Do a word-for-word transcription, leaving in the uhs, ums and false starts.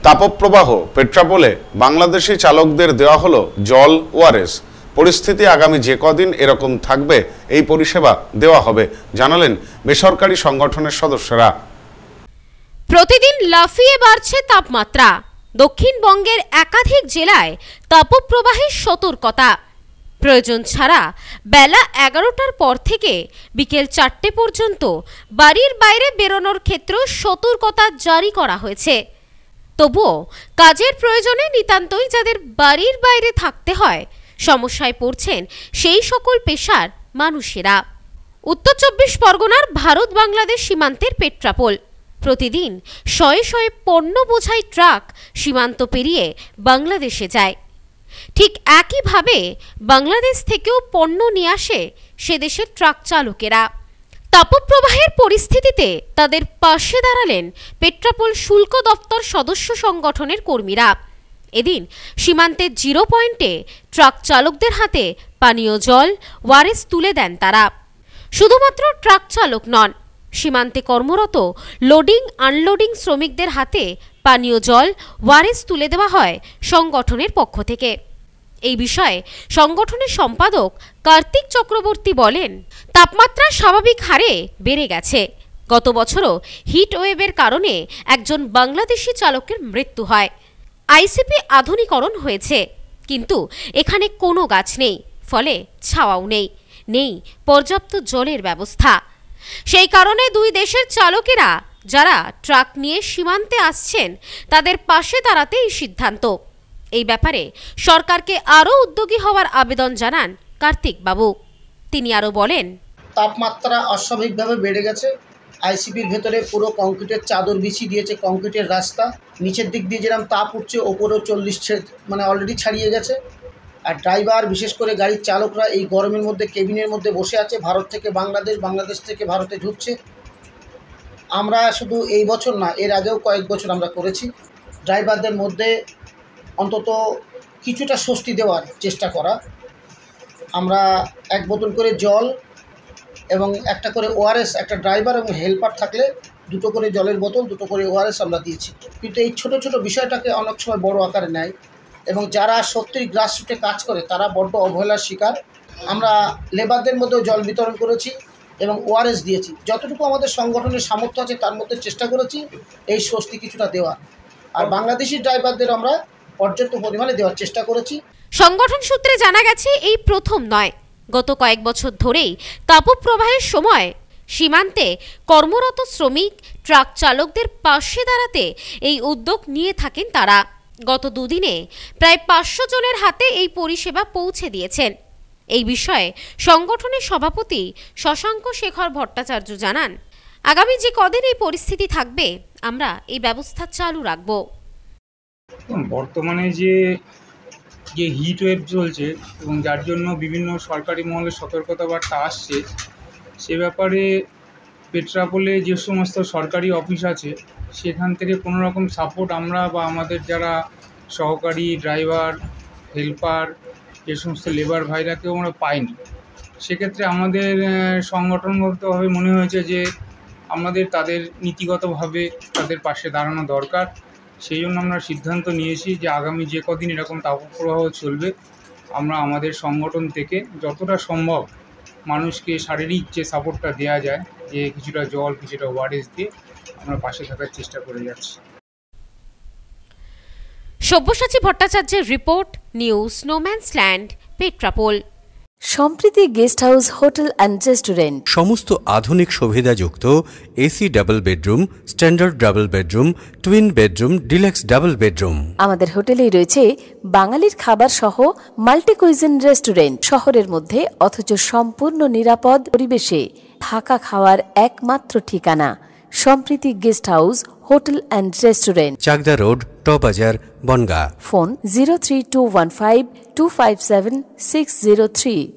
তাপপ্রবাহ পেট্রাপোলে বাংলাদেশি চালকদের দেওয়া হলো জল ওআরএস। পরিস্থিতি আগামী যে কদিন এরকম থাকবে এই পরিষেবা দেওয়া হবে জানালেন বেসরকারি সংগঠনের সদস্যরা। প্রতিদিন লাফিয়ে বাড়ছে তাপমাত্রা। দক্ষিণবঙ্গের একাধিক জেলায় তাপপ্রবাহের সতর্কতা। প্রয়োজন ছাড়া বেলা এগারোটার পর থেকে বিকেল চারটে পর্যন্ত বাড়ির বাইরে বেরোনোর ক্ষেত্রে সতর্কতা জারি করা হয়েছে। তবুও কাজের প্রয়োজনে নিতান্তই যাদের বাড়ির বাইরে থাকতে হয় সমস্যায় পড়ছেন সেই সকল পেশার মানুষেরা। উত্তর চব্বিশ পরগনার ভারত বাংলাদেশ সীমান্তের পেট্রাপোল। প্রতিদিন শয়ে শয়ে পণ্য বোঝাই ট্রাক সীমান্ত পেরিয়ে বাংলাদেশে যায়। ঠিক একইভাবে বাংলাদেশ থেকেও পণ্য নিয়ে আসে সে দেশের ট্রাক চালকেরা। তাপপ্রবাহের পরিস্থিতিতে তাদের পাশে দাঁড়ালেন পেট্রাপোল শুল্ক দপ্তর সদস্য সংগঠনের কর্মীরা। এদিন সীমান্তের জিরো পয়েন্টে ট্রাক চালকদের হাতে পানীয় জল ওআরএস তুলে দেন তারা। শুধুমাত্র ট্রাক চালক নন, সীমান্তে কর্মরত লোডিং আনলোডিং শ্রমিকদের হাতে পানীয় জল ওআরএস তুলে দেওয়া হয় সংগঠনের পক্ষ থেকে। এই বিষয়ে সংগঠনের সম্পাদক কার্তিক চক্রবর্তী বলেন, তাপমাত্রা স্বাভাবিক হারে বেড়ে গেছে। গত বছরও হিট ওয়েভের কারণে একজন বাংলাদেশি চালকের মৃত্যু হয়। আইসিপি আধুনিকরণ হয়েছে, কিন্তু এখানে কোনো গাছ নেই, ফলে ছাওয়াও নেই, নেই পর্যাপ্ত জলের ব্যবস্থা। সেই কারণে দুই দেশের চালকেরা যারা ট্রাক নিয়ে সীমান্তে আসছেন তাদের পাশে দাঁড়াতে এই সিদ্ধান্ত। এই ব্যাপারে সরকারকে আরও উদ্যোগী হওয়ার আবেদন জানান কার্তিক বাবু। তিনি আরও বলেন, তাপমাত্রা অস্বাভাবিকভাবে বেড়ে গেছে। আইসিপির ভেতরে পুরো কংক্রিটের চাদর বিছিয়ে দিয়েছে, কংক্রিটের রাস্তা। নিচের দিক দিয়ে যেরকম তাপ উঠছে, ওপরেও চল্লিশ মানে অলরেডি ছাড়িয়ে গেছে। আর ড্রাইভার, বিশেষ করে গাড়ির চালকরা এই গরমের মধ্যে কেবিনের মধ্যে বসে আছে। ভারত থেকে বাংলাদেশ, বাংলাদেশ থেকে ভারতে ঢুকছে। আমরা শুধু এই বছর না, এর আগেও কয়েক বছর আমরা করেছি। ড্রাইভারদের মধ্যে অন্তত কিছুটা স্বস্তি দেওয়ার চেষ্টা করা। আমরা এক বোতল করে জল এবং একটা করে ওআরএস, একটা ড্রাইভার এবং হেল্পার থাকলে দুটো করে জলের বোতল, দুটো করে ওআরএস আমরা দিয়েছি। কিন্তু এই ছোট ছোট বিষয়টাকে অনেক সময় বড় আকারে নেয় এবং যারা সত্যিই গ্রাসরুটে কাজ করে তারা বড্ড অবহেলার শিকার। আমরা লেবারদের মধ্যেও জল বিতরণ করেছি এবং ওআরএস দিয়েছি। যতটুকু আমাদের সংগঠনের সামর্থ্য আছে তার মধ্যে চেষ্টা করেছি এই স্বস্তি কিছুটা দেওয়ার। আর বাংলাদেশি ড্রাইভারদের আমরা পর্যাপ্ত পরিমাণে দেওয়ার চেষ্টা করেছি। সংগঠন সূত্রে জানা গেছে এই প্রথম নয়, গত কয়েক বছর ধরেই তাপপ্রবাহের সময় সীমান্তে কর্মরত শ্রমিক ট্রাক চালকদের পাশে দাঁড়াতে এই উদ্যোগ নিয়ে থাকেন তারা। গত দুদিনে প্রায় পাঁচশো জনের হাতে এই পরিষেবা পৌঁছে দিয়েছেন। এই বিষয়ে সংগঠনের সভাপতি শশাঙ্ক শেখর ভট্টাচার্য জানান, আগামী যে কদিন এই পরিস্থিতি থাকবে আমরা এই ব্যবস্থা চালু রাখব। বর্তমানে যে যে হিট ওয়েভ চলছে এবং যার জন্য বিভিন্ন সরকারি মহলে সতর্কতা বার্তা আসছে, সে ব্যাপারে পেট্রাপোলে যে সমস্ত সরকারি অফিস আছে সেখান থেকে কোনো রকম সাপোর্ট আমরা বা আমাদের যারা সহকারী ড্রাইভার, হেল্পার, যে সমস্ত লেবার ভাইরা কেউ আমরা পাইনি। সেক্ষেত্রে আমাদের সংগঠনগতভাবে মনে হয়েছে যে আমাদের তাদের নীতিগতভাবে তাদের পাশে দাঁড়ানো দরকার। সেই জন্য আমরা সিদ্ধান্ত নিয়েছি যে আগামী যে কদিন এরকম তাপপ্রবাহ চলবে আমরা আমাদের সংগঠন থেকে যতটা সম্ভব মানুষকে শারীরিক যে সাপোর্টটা দেওয়া যায়, যে কিছুটা জল, কিছুটা ওআরএস দিয়ে আমরা পাশে থাকার চেষ্টা করে যাচ্ছি। সব্যসাচী ভট্টাচার্যের report, news no man's land, Petrapole. Sampriti guest house hotel and restaurant. সমস্ত আধুনিক সুবিধাযুক্ত AC double bedroom, standard double bedroom, twin bedroom, deluxe double bedroom. আমাদের হোটেলেই রয়েছে বাঙালির খাবার সহ মাল্টি কুইজিন রেস্টুরেন্ট। শহরের মধ্যে অথচ সম্পূর্ণ নিরাপদ পরিবেশে থাকা খাওয়ার একমাত্র ঠিকানা Sampriti guest house hotel and restaurant, Chakdah road, টবাজার, Bongaon. Phone zero three two one five two five seven six zero three.